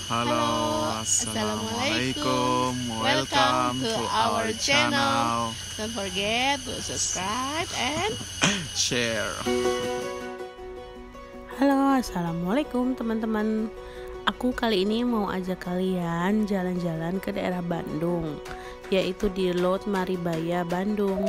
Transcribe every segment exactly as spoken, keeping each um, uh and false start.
Halo, Assalamualaikum. Welcome to our channel. Don't forget to subscribe and Share. Halo, Assalamualaikum teman-teman. Aku kali ini mau ajak kalian jalan-jalan ke daerah Bandung, yaitu di Laut Maribaya, Bandung.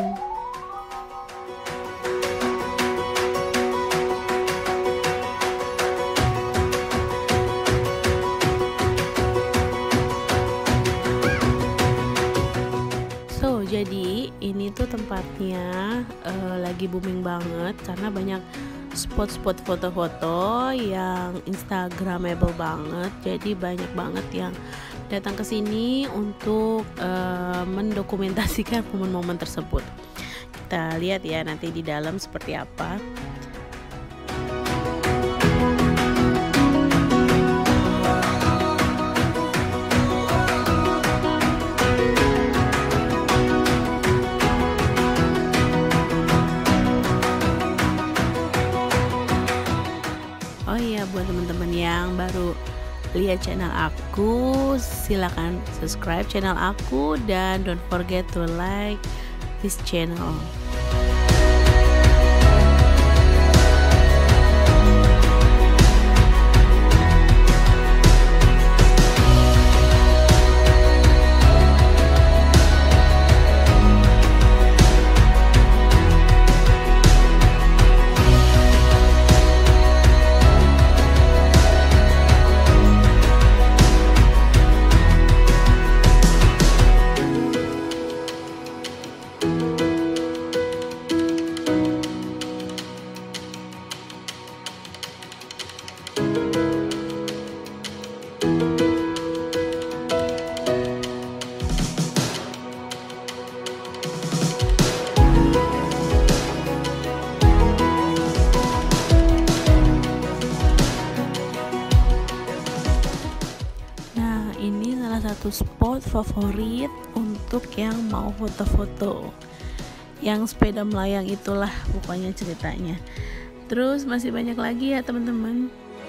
So, jadi ini tuh tempatnya uh, lagi booming banget karena banyak spot-spot foto-foto yang instagramable banget. Jadi banyak banget yang datang ke sini untuk uh, mendokumentasikan momen-momen tersebut. Kita lihat ya nanti di dalam seperti apa. Oh iya, buat teman-teman yang baru lihat channel aku, silakan subscribe channel aku dan don't forget to like this channel. Ini salah satu spot favorit untuk yang mau foto-foto, yang sepeda melayang itulah pokoknya ceritanya. Terus masih banyak lagi ya teman-teman.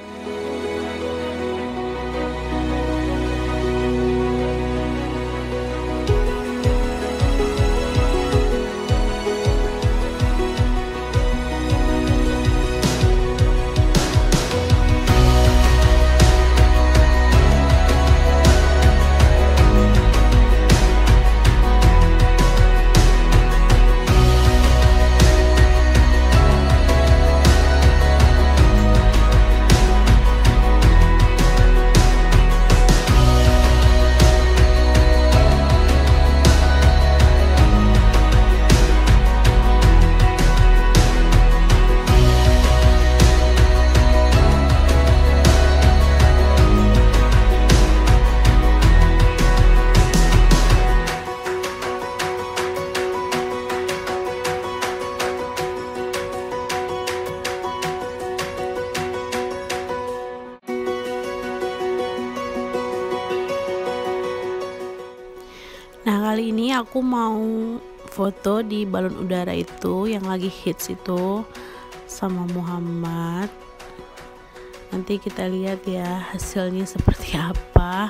Nah, kali ini aku mau foto di balon udara itu yang lagi hits itu sama Muhammad. Nanti kita lihat ya hasilnya seperti apa.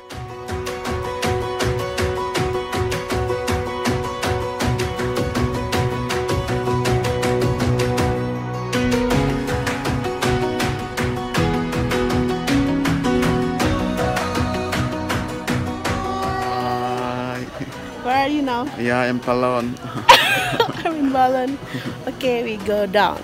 Where are you now? Yeah, I'm balon. I'm in balon. Okay, we go down.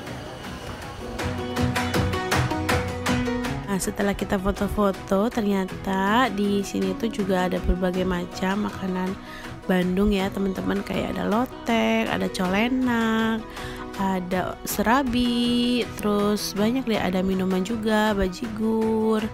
Nah, setelah kita foto-foto, ternyata di sini tuh juga ada berbagai macam makanan Bandung ya, teman-teman. Kayak ada lotek, ada colenak, ada serabi, terus banyak deh, ada minuman juga, bajigur.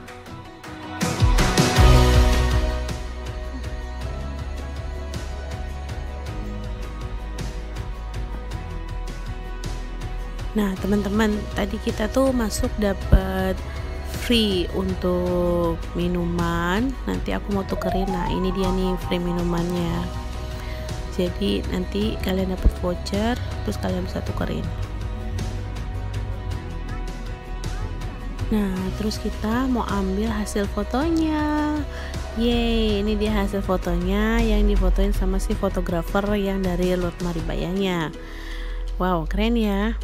Nah teman-teman, tadi kita tuh masuk dapat free untuk minuman. Nanti aku mau tukerin. Nah ini dia nih free minumannya. Jadi nanti kalian dapat voucher, terus kalian bisa tukerin. Nah, terus kita mau ambil hasil fotonya. Yeay, ini dia hasil fotonya yang difotoin sama si fotografer yang dari Lord Maribayanya. Wow, keren ya.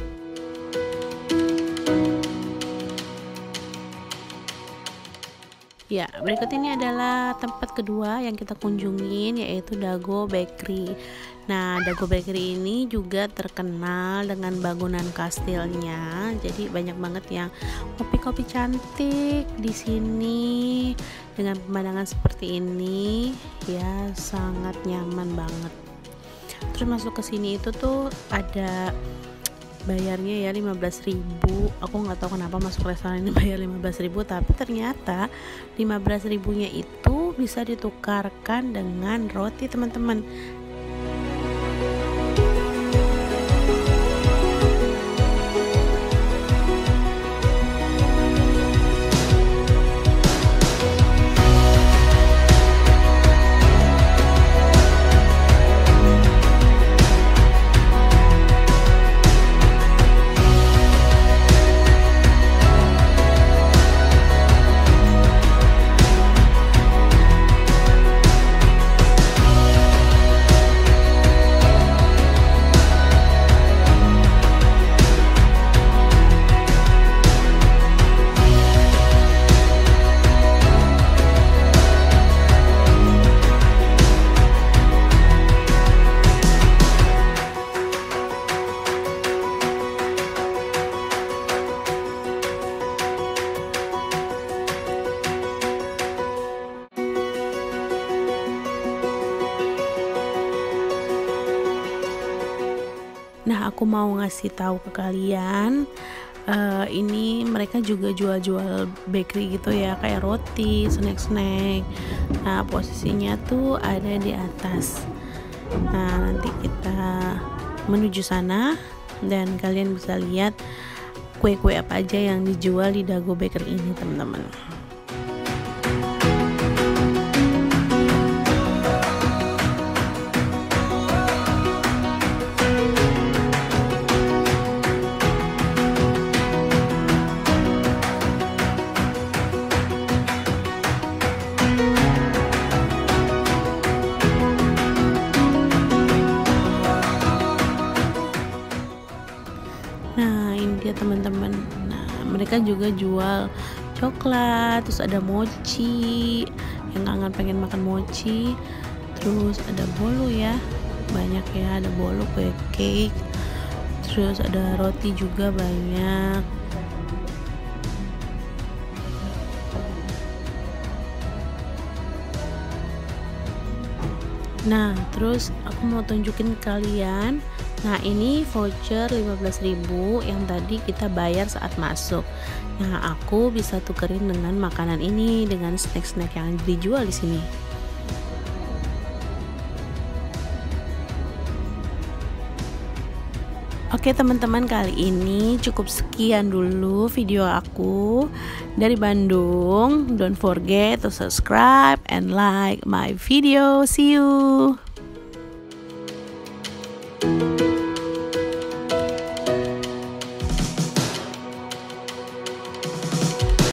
Ya, berikut ini adalah tempat kedua yang kita kunjungin, yaitu Dago Bakery. Nah, Dago Bakery ini juga terkenal dengan bangunan kastilnya. Jadi banyak banget yang kopi-kopi cantik di sini dengan pemandangan seperti ini, ya sangat nyaman banget. Terus masuk ke sini itu tuh ada bayarnya ya lima belas ribu. Aku nggak tahu kenapa masuk restoran ini bayar lima belas ribu, tapi ternyata lima belas ribunya itu bisa ditukarkan dengan roti, teman-teman. Nah, aku mau ngasih tahu ke kalian, uh, ini mereka juga jual-jual bakery gitu ya, kayak roti, snack-snack. Nah, posisinya tuh ada di atas. Nah, nanti kita menuju sana dan kalian bisa lihat kue-kue apa aja yang dijual di Dago Bakery ini, teman-teman. Nah, ini dia teman-teman. Nah, mereka juga jual coklat, terus ada mochi yang kangen pengen makan mochi, terus ada bolu ya, banyak ya, ada bolu, kue cake, terus ada roti juga banyak. Nah, terus aku mau tunjukin ke kalian. Nah, ini voucher lima belas ribu yang tadi kita bayar saat masuk. Nah, aku bisa tukerin dengan makanan ini, dengan snack-snack yang dijual di sini. Oke teman-teman, kali ini cukup sekian dulu video aku dari Bandung. Don't forget to subscribe and like my video. See you.